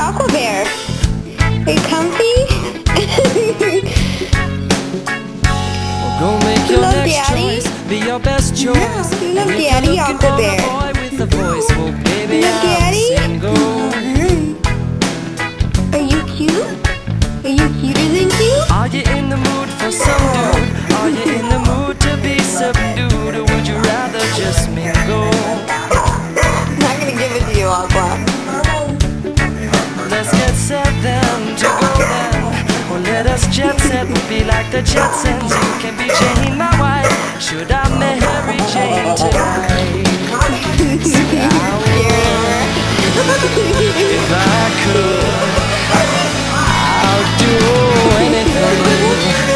Aqua Bear. Are you comfy? Go make your Love next Daddy. choice, be your best choice. Yeah, you love And if Daddy, you're looking Aqua for Bear. a boy with a voice, well, baby, You love I'm Daddy? single. Are you cute? Are you cuter than cute? Are you in the mood for some dude? Are you in the mood to be subdued? Or would you rather just mingle? I'm not gonna give it to you, Aqua. Let's get set then to go then. Or let us jet set, we'll be like the Jetsons. You can be Jane, my wife. Should I marry Jane tonight? Say I would, if I could. I'll do anything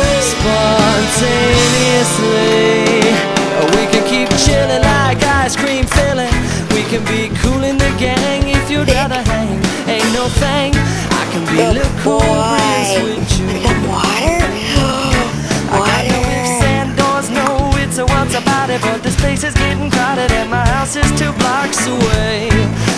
spontaneously. We can keep chilling like ice cream filling. We can be cool in the gang if you'd rather hang. Ain't no thing, I can be lukewarm with you. Some water? I got no ifs and doors, no it's a what's about it. But this place is getting crowded and my house is 2 blocks away.